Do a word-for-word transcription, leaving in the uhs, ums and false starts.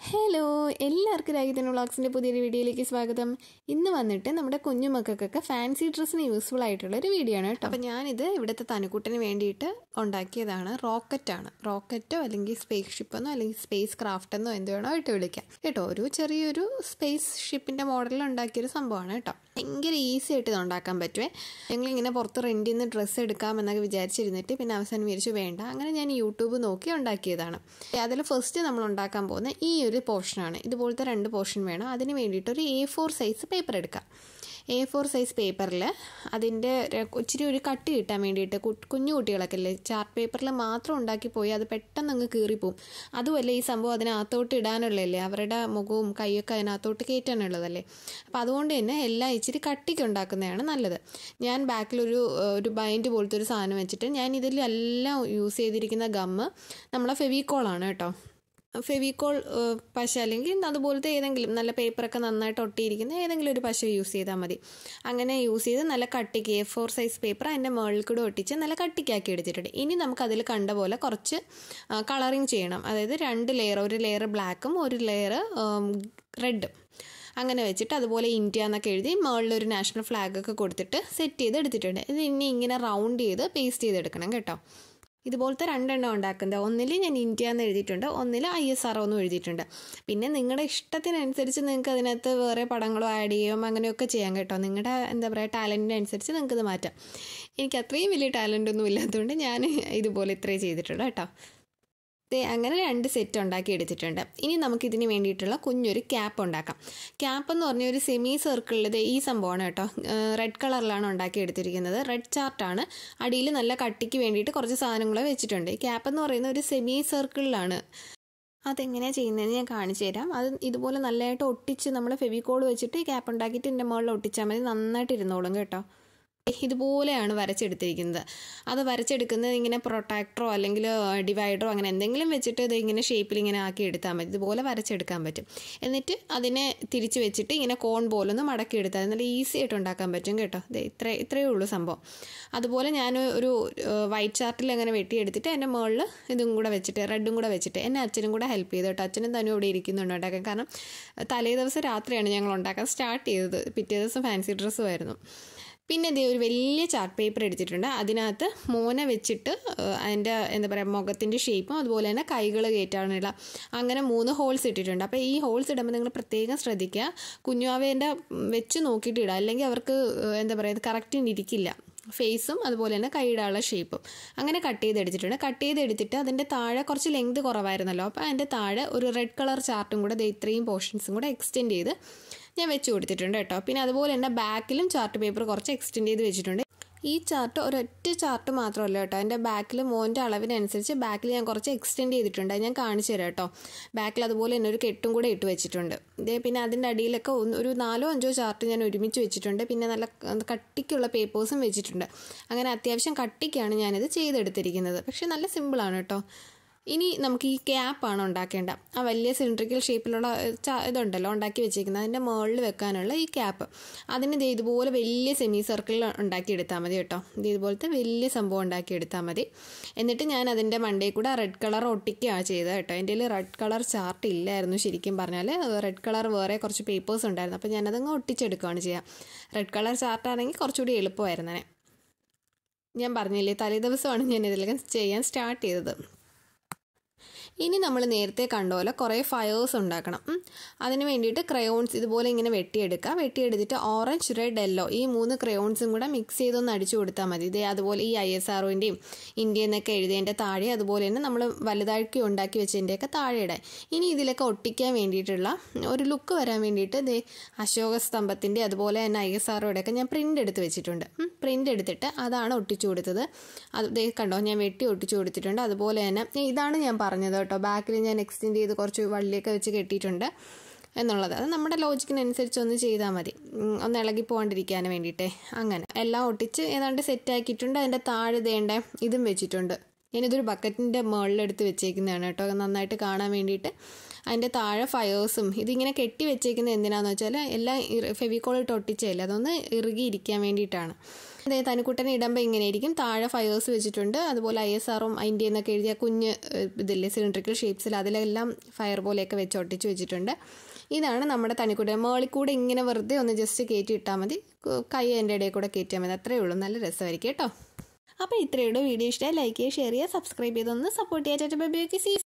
Hello, എല്ലാവർക്കും രാഗിതന വ്ളോഗ്സിൻ്റെ പുതിയൊരു വീഡിയോയിലേക്ക് സ്വാഗതം. ഇന്ന് വന്നിട്ട് നമ്മുടെ കുഞ്ഞുമക്കൾക്കൊക്കെ ഫാൻസി ഡ്രസ്സിന് യൂസ്ഫുൾ ആയിട്ടുള്ള ഒരു വീഡിയോ ആണ് കേട്ടോ. അപ്പോൾ ഞാനിത് ഇവിടുത്തെ തനുക്കുട്ടിന് വേണ്ടിയിട്ട് ഉണ്ടാക്കിയതാണ്. റോക്കറ്റാണ്. റോക്കറ്റോ അല്ലെങ്കിൽ സ്പേസ് ഷിപ്പെന്നോ അല്ലെങ്കിൽ സ്പേസ് ക്രാഫ്റ്റ് എന്നോ എന്ത് വേണോ ആയിട്ട് വിളിക്കാം കേട്ടോ. ഒരു ചെറിയൊരു സ്പേസ് ഷിപ്പിൻ്റെ മോഡലിൽ ഉണ്ടാക്കിയൊരു സംഭവമാണ് കേട്ടോ. ഭയങ്കര ഈസി ആയിട്ട് ഇത് ഉണ്ടാക്കാൻ പറ്റുമേ. ഞങ്ങളിങ്ങനെ പുറത്ത് റെൻറ്റിൽ നിന്ന് ഡ്രസ്സ് എടുക്കാമെന്നൊക്കെ വിചാരിച്ചിരുന്നിട്ട് പിന്നെ അവസാനം വിചാരിച്ചു വേണ്ട. അങ്ങനെ ഞാൻ യൂട്യൂബ് നോക്കി ഉണ്ടാക്കിയതാണ്. അതിൽ ഫസ്റ്റ് നമ്മൾ ഉണ്ടാക്കാൻ പോകുന്ന ഈ ഒരു പോർഷനാണ്. ഇതുപോലത്തെ രണ്ട് പോർഷൻ വേണം. അതിന് വേണ്ടിയിട്ട് ഒരു എ ഫോർ സൈസ് പേപ്പർ എടുക്കാം. എ ഫോർ സൈസ് പേപ്പറിൽ അതിൻ്റെ ഇച്ചിരി ഒരു കട്ടി കിട്ടാൻ വേണ്ടിയിട്ട് കുഞ്ഞു കുട്ടികളൊക്കെ അല്ലേ ചാർട്ട് പേപ്പറിൽ മാത്രം ഉണ്ടാക്കി പോയി അത് പെട്ടെന്ന് അങ്ങ് കീറിപ്പോവും. അതുമല്ല ഈ സംഭവം അതിനകത്തോട്ട് ഇടാനുള്ളതല്ലേ, അവരുടെ മുഖവും കൈയൊക്കെ അതിനകത്തോട്ട് കയറ്റാനുള്ളതല്ലേ. അപ്പോൾ അതുകൊണ്ട് തന്നെ എല്ലാം ഇച്ചിരി കട്ടിക്ക് ഉണ്ടാക്കുന്നതാണ് നല്ലത്. ഞാൻ ബാക്കിലൊരു ഒരു ബൈൻഡ് പോലത്തെ ഒരു സാധനം വെച്ചിട്ട് ഞാൻ ഇതിലെല്ലാം യൂസ് ചെയ്തിരിക്കുന്ന ഗമ്മ് നമ്മളെ ഫെവിക്കോളാണ് കേട്ടോ. ഫെവിക്കോൾ പശ അല്ലെങ്കിൽ അതുപോലത്തെ ഏതെങ്കിലും നല്ല പേപ്പറൊക്കെ നന്നായിട്ട് ഒട്ടിയിരിക്കുന്ന ഏതെങ്കിലും ഒരു പശ യൂസ് ചെയ്താൽ മതി. അങ്ങനെ യൂസ് ചെയ്ത് നല്ല കട്ടിക്ക് എ ഫോർ സൈസ് പേപ്പർ അതിൻ്റെ മുകളിൽ കൂടെ ഒട്ടിച്ച് നല്ല കട്ടിക്കാക്കി എടുത്തിട്ടുണ്ട്. ഇനി നമുക്കതിൽ കണ്ട പോലെ കുറച്ച് കളറിങ് ചെയ്യണം. അതായത് രണ്ട് ലെയർ, ഒരു ലെയർ ബ്ലാക്കും ഒരു ലെയർ റെഡും അങ്ങനെ വെച്ചിട്ട് അതുപോലെ ഇന്ത്യ എന്നൊക്കെ എഴുതി മുകളിലൊരു നാഷണൽ ഫ്ലാഗൊക്കെ കൊടുത്തിട്ട് സെറ്റ് ചെയ്ത് എടുത്തിട്ടുണ്ട്. ഇത് ഇനി ഇങ്ങനെ റൗണ്ട് ചെയ്ത് പേസ്റ്റ് ചെയ്തെടുക്കണം കേട്ടോ. ഇതുപോലത്തെ രണ്ടെണ്ണം ഉണ്ടാക്കുന്നത്. ഒന്നിൽ ഞാൻ ഇന്ത്യ എന്ന് എഴുതിയിട്ടുണ്ട്, ഒന്നിൽ ഐ എസ് ആർ ഒ എന്നും എഴുതിയിട്ടുണ്ട്. പിന്നെ നിങ്ങളുടെ ഇഷ്ടത്തിനനുസരിച്ച് നിങ്ങൾക്ക് അതിനകത്ത് വേറെ പടങ്ങളോ ആഡ് ചെയ്യാം, അങ്ങനെയൊക്കെ ചെയ്യാം കേട്ടോ. നിങ്ങളുടെ എന്താ പറയുക ടാലൻറ്റിനനുസരിച്ച് നിങ്ങൾക്കിത് മാറ്റാം. എനിക്ക് അത്രയും വലിയ ടാലൻ്റൊന്നും ഇല്ലാത്തതുകൊണ്ട് ഞാൻ ഇതുപോലെ ഇത്രയും ചെയ്തിട്ടുള്ളൂ കേട്ടോ. അങ്ങനെ രണ്ട് സെറ്റ് ഉണ്ടാക്കി എടുത്തിട്ടുണ്ട്. ഇനി നമുക്കിതിന് വേണ്ടിയിട്ടുള്ള കുഞ്ഞൊരു ക്യാപ്പ് ഉണ്ടാക്കാം. ക്യാപ്പ് എന്ന് പറഞ്ഞ ഒരു സെമി സർക്കിളിൽ ഈ സംഭവമാണ് കേട്ടോ. റെഡ് കളറിലാണ് ഉണ്ടാക്കി എടുത്തിരിക്കുന്നത്. റെഡ് ചാർട്ടാണ്. അടിയിൽ നല്ല കട്ടിക്ക് വേണ്ടിയിട്ട് കുറച്ച് സാധനങ്ങൾ വെച്ചിട്ടുണ്ട്. ക്യാപ്പ് എന്ന് പറയുന്ന ഒരു സെമി സർക്കിളിലാണ്. അതെങ്ങനെയാണ് ചെയ്യുന്നതെന്ന് ഞാൻ കാണിച്ചു തരാം. അത് ഇതുപോലെ നല്ലതായിട്ട് ഒട്ടിച്ച് നമ്മൾ ഫെവിക്കോൾ വെച്ചിട്ട് ക്യാപ്പ് ഉണ്ടാക്കിയിട്ട് ഇതിൻ്റെ മുകളിൽ ഒട്ടിച്ചാൽ മതി. നന്നായിട്ട് ഇരുന്നോളും കേട്ടോ. ഇതുപോലെയാണ് വരച്ചെടുത്തിരിക്കുന്നത്. അത് വരച്ചെടുക്കുന്നത് ഇങ്ങനെ പ്രൊട്ടാക്ടറോ അല്ലെങ്കിൽ ഡിവൈഡറോ അങ്ങനെ എന്തെങ്കിലും വെച്ചിട്ട് ഇത് ഇങ്ങനെ ഷേപ്പിൽ ഇങ്ങനെ ആക്കി എടുത്താൽ മതി. ഇതുപോലെ വരച്ചെടുക്കാൻ പറ്റും. എന്നിട്ട് അതിനെ തിരിച്ച് വെച്ചിട്ട് ഇങ്ങനെ കോൺ പോലൊന്ന് മടക്കി എടുത്താൽ നല്ല ഈസി ആയിട്ട് ഉണ്ടാക്കാൻ പറ്റും കേട്ടോ. ഇത്ര ഇത്രയേ ഉള്ളൂ സംഭവം. അതുപോലെ ഞാൻ ഒരു വൈറ്റ് ചാർട്ടിൽ അങ്ങനെ വെട്ടിയെടുത്തിട്ട് എൻ്റെ മുകളിൽ ഇതും കൂടെ വെച്ചിട്ട് റെഡും കൂടെ വെച്ചിട്ട് എന്നെ അച്ഛനും കൂടെ ഹെൽപ്പ് ചെയ്തു കേട്ടോ. അച്ഛനും തനും ഇവിടെ ഇരിക്കുന്നുണ്ട് ഉണ്ടാക്കാൻ. കാരണം തലേ ദിവസം രാത്രിയാണ് ഞങ്ങൾ ഉണ്ടാക്കാൻ സ്റ്റാർട്ട് ചെയ്തത്. പിറ്റേ ദിവസം ഫാൻസി ഡ്രസ്സുമായിരുന്നു. പിന്നെ ഇതേ ഒരു വലിയ ചാർട്ട് പേപ്പർ എടുത്തിട്ടുണ്ട്. അതിനകത്ത് മോനെ വെച്ചിട്ട് അതിൻ്റെ എന്താ പറയുക മുഖത്തിൻ്റെ ഷേപ്പും അതുപോലെ തന്നെ കൈകൾ കയറ്റാനുള്ള അങ്ങനെ മൂന്ന് ഹോൾസ് ഇട്ടിട്ടുണ്ട്. അപ്പോൾ ഈ ഹോൾസ് ഇടുമ്പോൾ നിങ്ങൾ പ്രത്യേകം ശ്രദ്ധിക്കുക. കുഞ്ഞുവാവേൻ്റെ വെച്ച് നോക്കിയിട്ട് ഇടുക, അല്ലെങ്കിൽ അവർക്ക് എന്താ പറയുക കറക്റ്റിന് ഇരിക്കില്ല. ഫേസും അതുപോലെ തന്നെ കൈയിടാനുള്ള ഷേപ്പും അങ്ങനെ കട്ട് ചെയ്തെടുത്തിട്ടുണ്ട്. കട്ട് ചെയ്തെടുത്തിട്ട് അതിൻ്റെ താഴെ കുറച്ച് ലെങ്ത് കുറവായിരുന്നല്ലോ, അപ്പോൾ അതിൻ്റെ താഴെ ഒരു റെഡ് കളർ ചാർട്ടും കൂടെ ഇത്രയും പോർഷൻസും കൂടെ എക്സ്റ്റെൻഡ് ചെയ്ത് ഞാൻ വെച്ച് കൊടുത്തിട്ടുണ്ട് കേട്ടോ. പിന്നെ അതുപോലെ തന്നെ ബാക്കിലും ചാർട്ട് പേപ്പർ കുറച്ച് എക്സ്റ്റെൻഡ് ചെയ്ത് വെച്ചിട്ടുണ്ട്. ഈ ചാർട്ട് ഒരൊറ്റ ചാർട്ട് മാത്രമല്ല കേട്ടോ. എൻ്റെ ബാക്കിൽ മോൻ്റെ അളവിനനുസരിച്ച് ബാക്കിൽ ഞാൻ കുറച്ച് എക്സ്റ്റെൻഡ് ചെയ്തിട്ടുണ്ട്. അത് ഞാൻ കാണിച്ചു തരാം കേട്ടോ. ബാക്കിൽ അതുപോലെ തന്നെ ഒരു കെട്ടും കൂടെ ഇട്ട് വെച്ചിട്ടുണ്ട്. ഇതേ പിന്നെ അതിൻ്റെ അടിയിലൊക്കെ ഒരു നാലോ അഞ്ചോ ചാർട്ട് ഞാൻ ഒരുമിച്ച് വെച്ചിട്ടുണ്ട്. പിന്നെ നല്ല കട്ടിക്കുള്ള പേപ്പേഴ്സും വെച്ചിട്ടുണ്ട്. അങ്ങനെ അത്യാവശ്യം കട്ടിക്കാണ് ഞാനിത് ചെയ്തെടുത്തിരിക്കുന്നത്. പക്ഷെ നല്ല സിമ്പിളാണ് കേട്ടോ. ഇനി നമുക്ക് ഈ ക്യാപ്പാണ് ഉണ്ടാക്കേണ്ട. ആ വലിയ സിലിണ്ടറിക്കൽ ഷേപ്പിലുള്ള ഇതുണ്ടല്ലോ ഉണ്ടാക്കി വെച്ചിരിക്കുന്നത്, അതിൻ്റെ മുകളിൽ വെക്കാനുള്ള ഈ ക്യാപ്പ്. അതിന് ഇത് ഇതുപോലെ വലിയ സെമി സർക്കിളിൽ ഉണ്ടാക്കിയെടുത്താൽ മതി കേട്ടോ. ഇത് ഇതുപോലത്തെ വലിയ സംഭവം ഉണ്ടാക്കിയെടുത്താൽ മതി. എന്നിട്ട് ഞാൻ അതിൻ്റെ മണ്ടയിൽ കൂടെ റെഡ് കളർ ഒട്ടിക്കുകയാണ് ചെയ്തത് കേട്ടോ. എൻ്റെ കയ്യിൽ റെഡ് കളർ ചാർട്ട് ഇല്ലായിരുന്നു ശരിക്കും പറഞ്ഞാൽ. റെഡ് കളർ വേറെ കുറച്ച് പേപ്പേഴ്സ് ഉണ്ടായിരുന്നു. അപ്പോൾ ഞാനതങ്ങ് ഒട്ടിച്ചെടുക്കുകയാണ് ചെയ്യുക. റെഡ് കളർ ചാർട്ടാണെങ്കിൽ കുറച്ചുകൂടി എളുപ്പമായിരുന്നേ. ഞാൻ പറഞ്ഞില്ലേ തലേ ദിവസമാണ് ഞാൻ ഇതിലൊക്കെ ചെയ്യാൻ സ്റ്റാർട്ട് ചെയ്തത്. ഇനി നമ്മൾ നേരത്തെ കണ്ട പോലെ കുറേ ഫയേഴ്സ് ഉണ്ടാക്കണം. അതിന് വേണ്ടിയിട്ട് ക്രയോൺസ് ഇതുപോലെ ഇങ്ങനെ വെട്ടിയെടുക്കുക. വെട്ടിയെടുത്തിട്ട് ഓറഞ്ച്, റെഡ്, യെല്ലോ ഈ മൂന്ന് ക്രയോൺസും കൂടെ മിക്സ് ചെയ്തൊന്ന് അടിച്ചു കൊടുത്താൽ മതി. ഇതേ അതുപോലെ ഈ ഐ എസ് ആർ ഒൻ്റെയും ഇന്ത്യ എന്നൊക്കെ എഴുതിയതിൻ്റെ താഴെ അതുപോലെ തന്നെ നമ്മൾ വലുതാക്കി ഉണ്ടാക്കി വെച്ചതിൻ്റെയൊക്കെ താഴെ ഇടാൻ. ഇനി ഇതിലൊക്കെ ഒട്ടിക്കാൻ വേണ്ടിയിട്ടുള്ള ഒരു ലുക്ക് വരാൻ വേണ്ടിയിട്ട് ഇതേ അശോക സ്തംഭത്തിൻ്റെ അതുപോലെ തന്നെ ഐ എസ് ആർ ഒയുടെയൊക്കെ ഞാൻ പ്രിൻ്റ് എടുത്ത് വെച്ചിട്ടുണ്ട്. പ്രിൻ്റ് എടുത്തിട്ട് അതാണ് ഒട്ടിച്ചു കൊടുത്തത്. അത് ഇതേ കണ്ടോ ഞാൻ വെട്ടി ഒട്ടിച്ചു കൊടുത്തിട്ടുണ്ട്. അതുപോലെ തന്നെ ഇതാണ് ഞാൻ പറഞ്ഞത് കേട്ടോ. ബാക്കിൽ ഞാൻ എക്സ്റ്റെൻഡ് ചെയ്ത് കുറച്ച് വള്ളിയൊക്കെ വെച്ച് കെട്ടിയിട്ടുണ്ട് എന്നുള്ളത്. അത് നമ്മുടെ ലോജിക്കിനനുസരിച്ച് ഒന്ന് ചെയ്താൽ മതി, ഒന്ന് ഇളകി പോകാണ്ടിരിക്കാൻ വേണ്ടിയിട്ടേ. അങ്ങനെ എല്ലാം ഒട്ടിച്ച് ഏതാണ്ട് സെറ്റ് ആക്കിയിട്ടുണ്ട്. അതിൻ്റെ താഴെ ദേണ്ട ഇതും വെച്ചിട്ടുണ്ട്. ഞാനിതൊരു ബക്കറ്റിൻ്റെ മുകളിലെടുത്ത് വെച്ചേക്കുന്നതാണ് കേട്ടോ, നന്നായിട്ട് കാണാൻ വേണ്ടിയിട്ട്. അതിൻ്റെ താഴെ ഫയേഴ്സും ഇതിങ്ങനെ കെട്ടി വെച്ചേക്കുന്നത് എന്തിനാണെന്ന് വെച്ചാൽ എല്ലാം ഫെവിക്കോൾ ഇട്ട് ഒട്ടിച്ചതല്ലേ, അതൊന്ന് ഇറുകിയിരിക്കാൻ വേണ്ടിയിട്ടാണ്. അതായത് തനുക്കുട്ടനെ ഇടുമ്പോൾ ഇങ്ങനെയായിരിക്കും. താഴെ ഫയേഴ്സ് വെച്ചിട്ടുണ്ട്. അതുപോലെ ഐ എസ് ആറും ഐൻ്റെ എന്നൊക്കെ എഴുതിയ കുഞ്ഞ് ഇതില്ലേ സിലിണ്ട്രിക്കൽ ഷേപ്സിൽ, അതിലെല്ലാം ഫയർ പോലെയൊക്കെ വെച്ച് ഒട്ടിച്ച് വെച്ചിട്ടുണ്ട്. ഇതാണ് നമ്മുടെ തനുക്കുട്ടൻ. മേളിൽ കൂടെ ഇങ്ങനെ വെറുതെ ഒന്ന് ജസ്റ്റ് കയറ്റി ഇട്ടാൽ മതി. കൈ എൻ്റെ ഇടയിൽ കൂടെ കയറ്റിയാൽ മതി. അത്രയേ ഉള്ളൂ. നല്ല രസമായിരിക്കും കേട്ടോ. അപ്പോൾ ഇത്രയേ ഉള്ളൂ. വീഡിയോ ഇഷ്ടമായി ലൈക്ക് ചെയ്യുക, ഷെയർ ചെയ്യുക, സബ്സ്ക്രൈബ് ചെയ്തൊന്ന് സപ്പോർട്ട് ചെയ്യാൻ. Bye by.